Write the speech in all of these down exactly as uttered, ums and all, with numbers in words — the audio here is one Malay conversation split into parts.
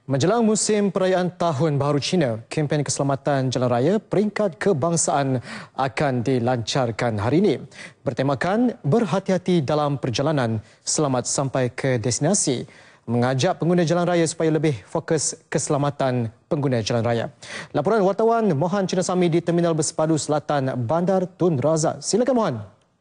Menjelang musim perayaan Tahun Baharu Cina, kempen keselamatan jalan raya peringkat kebangsaan akan dilancarkan hari ini. Bertemakan berhati-hati dalam perjalanan, selamat sampai ke destinasi. Mengajak pengguna jalan raya supaya lebih fokus keselamatan pengguna jalan raya. Laporan wartawan Mohan Chinasamy di Terminal Bersepadu Selatan Bandar Tun Razak. Silakan Mohan.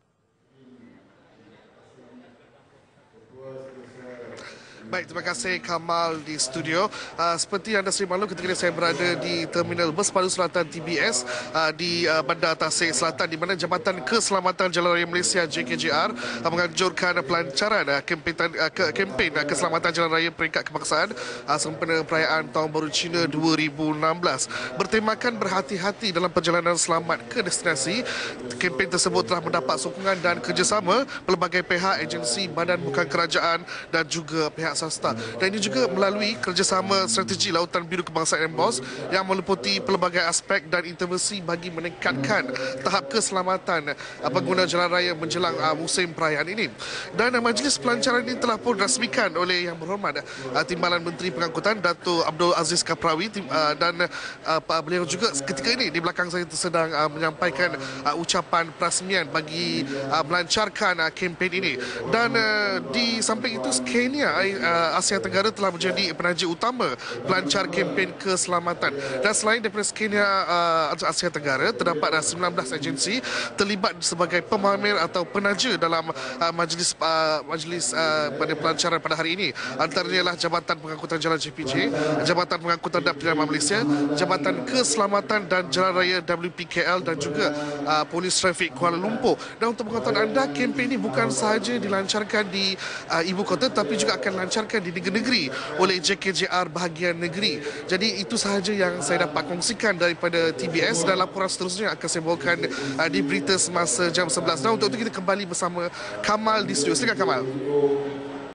Baik, terima kasih Kamal di studio. Uh, seperti anda sering maklum, ketika ini saya berada di Terminal Bersepadu Selatan T B S uh, di uh, Bandar Tasik Selatan, di mana Jabatan Keselamatan Jalan Raya Malaysia J K J R uh, menganjurkan pelancaran uh, kempen, uh, ke, kempen uh, keselamatan jalan raya peringkat kebangsaan uh, sempena perayaan Tahun Baru Cina dua ribu enam belas. Bertemakan berhati-hati dalam perjalanan selamat ke destinasi. Kempen tersebut telah mendapat sokongan dan kerjasama pelbagai pihak, agensi, badan bukan kerajaan dan juga pihak swasta. Dan ini juga melalui kerjasama strategi Lautan Biru Kebangsaan M B O S yang meliputi pelbagai aspek dan intervensi bagi meningkatkan tahap keselamatan pengguna jalan raya menjelang uh, musim perayaan ini. Dan uh, majlis pelancaran ini telah pun rasmikan oleh Yang Berhormat uh, Timbalan Menteri Pengangkutan Dato' Abdul Aziz Kaprawi, tim, uh, dan uh, beliau juga ketika ini di belakang saya sedang uh, menyampaikan uh, ucapan perasmian bagi uh, melancarkan uh, kempen ini. Dan uh, di samping itu, Kenya uh, Asia Tenggara telah menjadi penaja utama pelancar kempen keselamatan. Dan selain daripada Kenya uh, Asia Tenggara, terdapat uh, sembilan belas agensi terlibat sebagai pemamer atau penaja dalam uh, majlis uh, majlis uh, pada pelancaran pada hari ini. Antaranya ialah Jabatan Pengangkutan Jalan J P J, Jabatan Pengangkutan dan Penyelamat Malaysia, Jabatan Keselamatan dan Jalan Raya W P K L dan juga uh, Polis Trafik Kuala Lumpur. Dan untuk pengetahuan anda, kempen ini bukan sahaja dilancarkan di uh, ibu kota, tapi juga akan dilancarkan di negeri-negeri oleh J K J R bahagian negeri. Jadi itu sahaja yang saya dapat kongsikan daripada T B S, dan laporan seterusnya akan saya bawakan uh, di berita semasa jam sebelas. Dan untuk itu kita kembali bersama Kamal di studio. Silakan Kamal.